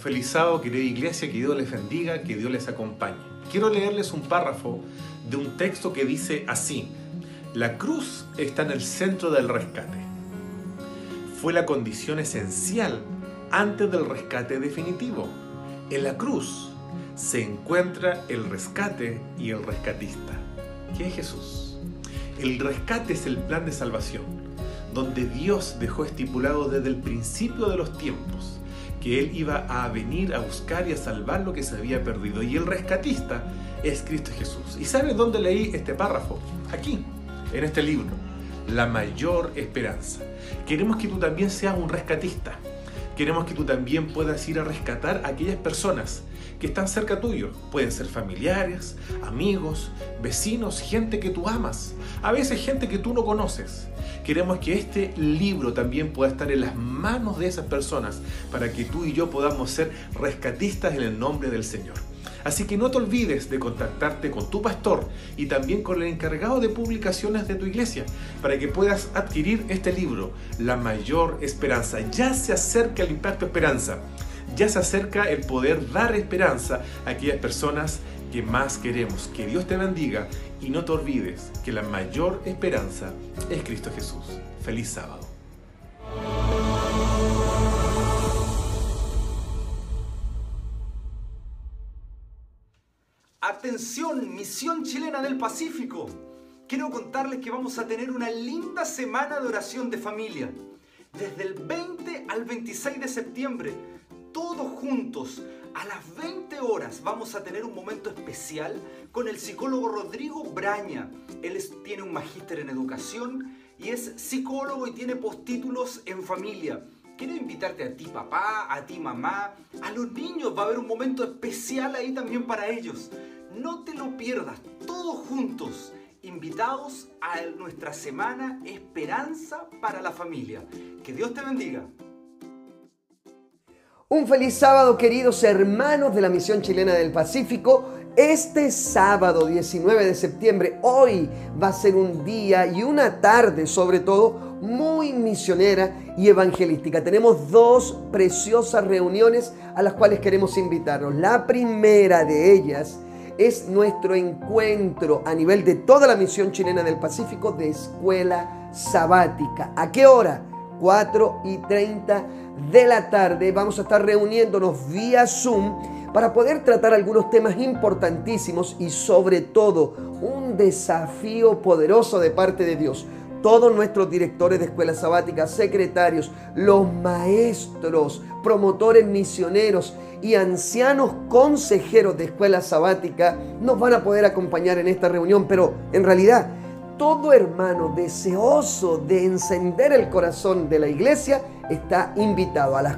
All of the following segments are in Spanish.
feliz sábado, querida iglesia, que Dios les bendiga, que Dios les acompañe. Quiero leerles un párrafo de un texto que dice así: la cruz está en el centro del rescate. Fue la condición esencial antes del rescate definitivo. En la cruz se encuentra el rescate y el rescatista, que es Jesús. El rescate es el plan de salvación, donde Dios dejó estipulado desde el principio de los tiempos que Él iba a venir a buscar y a salvar lo que se había perdido. Y el rescatista es Cristo Jesús. ¿Y sabes dónde leí este párrafo? Aquí, en este libro, La Mayor Esperanza. Queremos que tú también seas un rescatista. Queremos que tú también puedas ir a rescatar a aquellas personas que están cerca tuyo. Pueden ser familiares, amigos, vecinos, gente que tú amas. A veces gente que tú no conoces. Queremos que este libro también pueda estar en las manos de esas personas para que tú y yo podamos ser rescatistas en el nombre del Señor. Así que no te olvides de contactarte con tu pastor y también con el encargado de publicaciones de tu iglesia para que puedas adquirir este libro, La Mayor Esperanza. Ya se acerca el Impacto Esperanza, ya se acerca el poder dar esperanza a aquellas personas que más queremos. Que Dios te bendiga y no te olvides que la mayor esperanza es Cristo Jesús. Feliz sábado. Atención, Misión Chilena del Pacífico. Quiero contarles que vamos a tener una linda semana de oración de familia. Desde el 20 al 26 de septiembre, todos juntos, a las 20 horas, vamos a tener un momento especial con el psicólogo Rodrigo Braña. Él tiene un magíster en educación y es psicólogo y tiene postítulos en familia. Quiero invitarte a ti papá, a ti mamá, a los niños. Va a haber un momento especial ahí también para ellos. No te lo pierdas, todos juntos, invitados a nuestra semana Esperanza para la Familia. Que Dios te bendiga. Un feliz sábado, queridos hermanos de la Misión Chilena del Pacífico. Este sábado 19 de septiembre, hoy va a ser un día y una tarde sobre todo muy misionera y evangelística. Tenemos dos preciosas reuniones a las cuales queremos invitarnos. La primera de ellas es nuestro encuentro a nivel de toda la Misión Chilena del Pacífico de Escuela Sabática. ¿A qué hora? 4:30 de la tarde. Vamos a estar reuniéndonos vía Zoom para poder tratar algunos temas importantísimos y sobre todo un desafío poderoso de parte de Dios. Todos nuestros directores de escuelas sabáticas, secretarios, los maestros, promotores misioneros y ancianos consejeros de escuela sabática nos van a poder acompañar en esta reunión, pero en realidad todo hermano deseoso de encender el corazón de la iglesia está invitado a las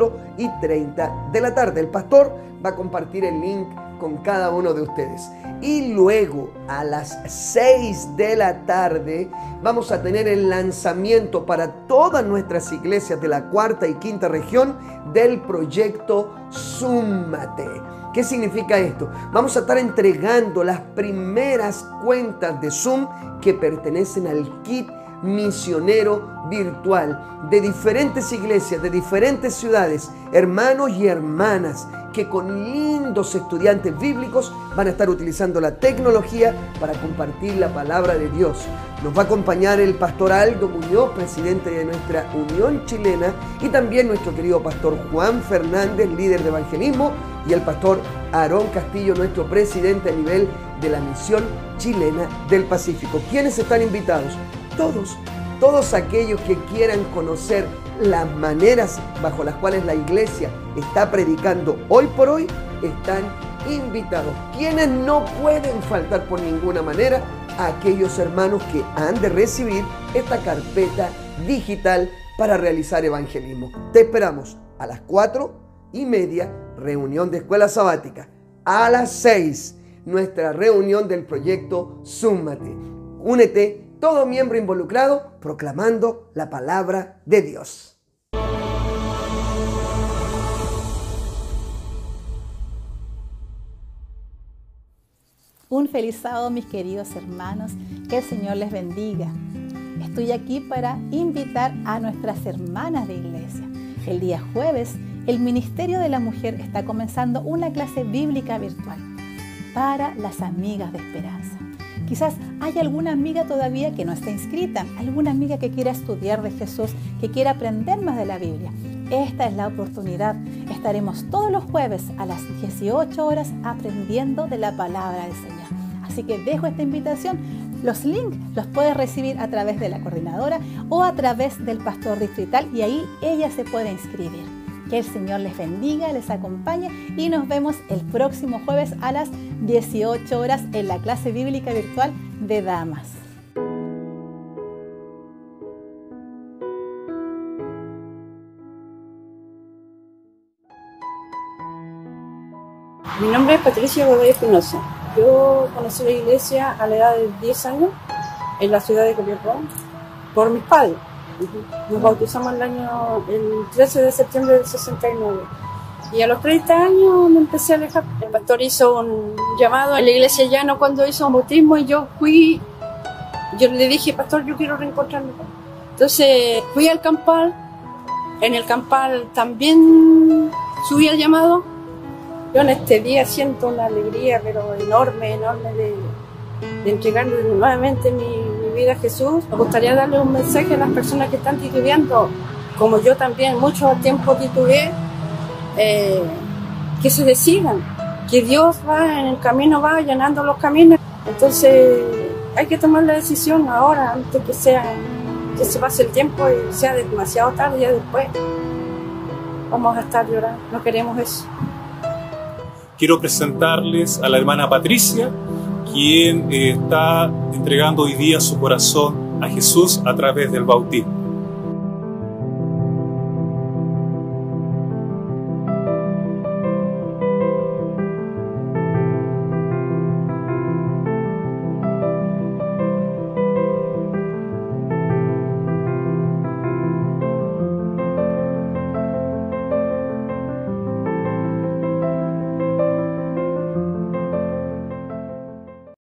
4:30 de la tarde. El pastor va a compartir el link con cada uno de ustedes. Y luego a las 6 de la tarde vamos a tener el lanzamiento para todas nuestras iglesias de la cuarta y quinta región del proyecto Súmate. ¿Qué significa esto? Vamos a estar entregando las primeras cuentas de Zoom que pertenecen al kit misionero virtual de diferentes iglesias, de diferentes ciudades, hermanos y hermanas que con lindos estudiantes bíblicos van a estar utilizando la tecnología para compartir la palabra de Dios. Nos va a acompañar el pastor Aldo Muñoz, presidente de nuestra Unión Chilena, y también nuestro querido pastor Juan Fernández, líder de evangelismo, y el pastor Aarón Castillo, nuestro presidente a nivel de la Misión Chilena del Pacífico. ¿Quiénes están invitados? Todos aquellos que quieran conocer las maneras bajo las cuales la iglesia está predicando hoy por hoy están invitados. Quienes no pueden faltar por ninguna manera, aquellos hermanos que han de recibir esta carpeta digital para realizar evangelismo. Te esperamos a las 4:30, reunión de escuela sabática. A las 6, nuestra reunión del proyecto Súmate. Únete, todo miembro involucrado, proclamando la palabra de Dios. Un feliz sábado, mis queridos hermanos. Que el Señor les bendiga. Estoy aquí para invitar a nuestras hermanas de iglesia. El día jueves el Ministerio de la Mujer está comenzando una clase bíblica virtual para las amigas de esperanza. Quizás hay alguna amiga todavía que no está inscrita, alguna amiga que quiera estudiar de Jesús, que quiera aprender más de la Biblia. Esta es la oportunidad. Estaremos todos los jueves a las 18 horas aprendiendo de la palabra del Señor. Así que dejo esta invitación. Los links los puedes recibir a través de la coordinadora o a través del pastor distrital y ahí ella se puede inscribir. Que el Señor les bendiga, les acompañe y nos vemos el próximo jueves a las 18 horas en la clase bíblica virtual de damas. Mi nombre es Patricia Godoy Espinosa. Yo conocí la iglesia a la edad de 10 años en la ciudad de Copiapó por mis padres. Nos bautizamos el 13 de septiembre del 69. Y a los 30 años me empecé a alejar. El pastor hizo un llamado en la iglesia llano cuando hizo un bautismo y yo le dije, pastor, yo quiero reencontrarme. Entonces fui al campal. En el campal también subí al llamado. Yo en este día siento una alegría, pero enorme de entregarle nuevamente mi vida a Jesús. Me gustaría darle un mensaje a las personas que están titubeando, como yo también mucho tiempo titubeé, que se decidan, que Dios va en el camino, va allanando los caminos. Entonces hay que tomar la decisión ahora, antes que se pase el tiempo y sea demasiado tarde, ya después vamos a estar llorando. No queremos eso. Quiero presentarles a la hermana Patricia, quien está entregando hoy día su corazón a Jesús a través del bautismo.